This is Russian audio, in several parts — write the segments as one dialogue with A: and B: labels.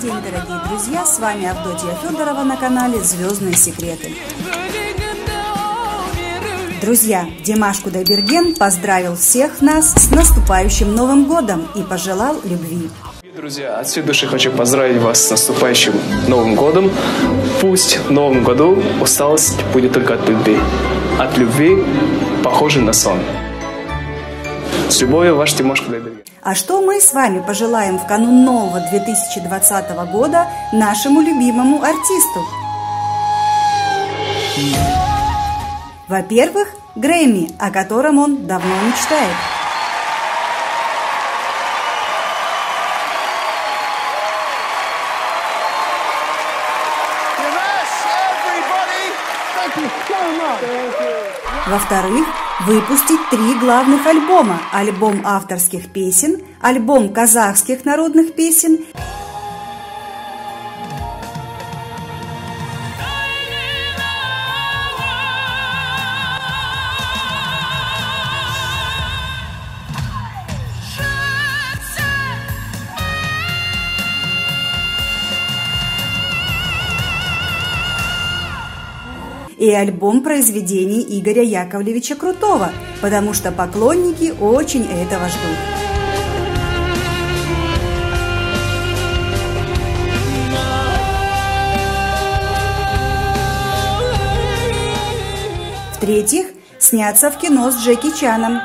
A: день, дорогие друзья! С вами Авдотья Федорова на канале «Звездные секреты». Друзья, Димаш Кудайберген поздравил всех нас с наступающим Новым годом и пожелал любви.
B: Друзья, от всей души хочу поздравить вас с наступающим Новым годом. Пусть в Новом году усталость будет только от любви. От любви, похожей на сон. С любовью, ваш Димаш Кудайберген.
A: А что мы с вами пожелаем в канун нового 2020 года нашему любимому артисту? Во-первых, Грэмми, о котором он давно мечтает. Во-вторых, выпустить 3 главных альбома. Альбом авторских песен, альбом казахских народных песен и альбом произведений Игоря Яковлевича Крутого, потому что поклонники очень этого ждут. В-третьих, сняться в кино с Джеки Чаном.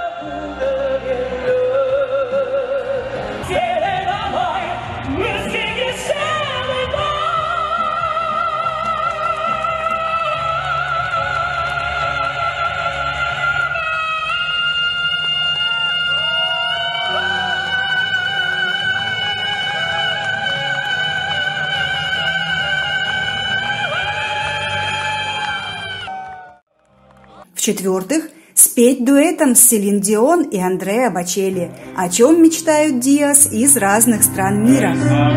A: В-четвертых, спеть дуэтом с Селин Дион и Андреа Бочелли, о чем мечтают Диас из разных стран мира.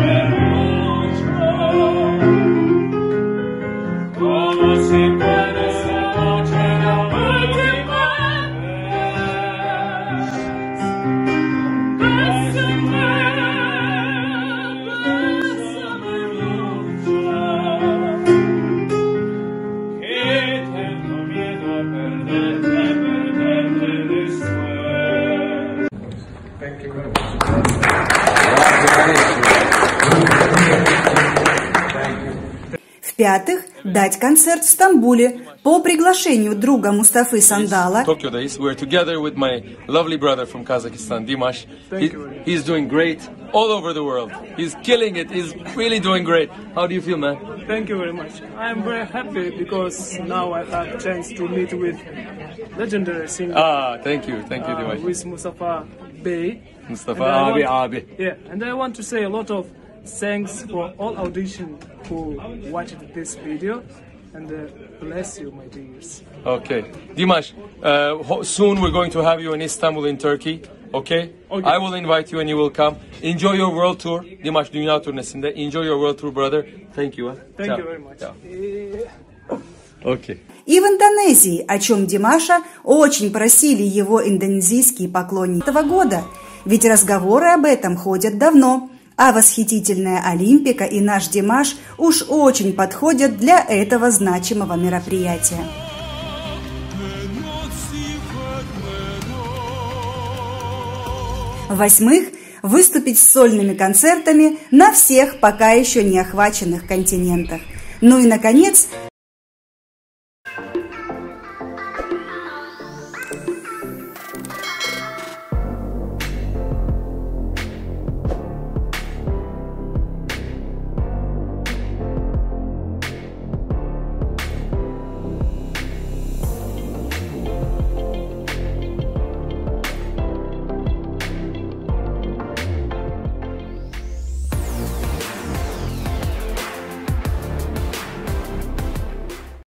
A: В-пятых, дать концерт в Стамбуле по приглашению друга Мустафы Сандала.
C: Tokyo days. We're together with my lovely brother from Kazakhstan, Dimash. He's doing great all over the world. He's killing it. He's really doing great. How do you feel, man?
D: Thank you very much. I'm very happy because now I have a chance to meet with legendary singer.
C: Thank you, Dimash.
D: With Mustafa Bey.
C: Mustafa Abi.
D: Yeah, and I want to say a lot of thanks for all audition who watched this video, and bless you, my dears.
C: Okay, Dimash. Soon we're going to have you in Istanbul, in Turkey. Okay? I will invite you and you will come. Enjoy your world tour. Dimash dünya turnesinde. Enjoy your world tour, brother. Thank you.
D: Thank you very much.
C: Okay.
A: И в Индонезии, о чем Димаша очень просили его индонезийские поклонники этого года, ведь разговоры об этом ходят давно. А восхитительная Олимпика и наш Димаш уж очень подходят для этого значимого мероприятия. В-восьмых, выступить с сольными концертами на всех пока еще не охваченных континентах. Ну и, наконец,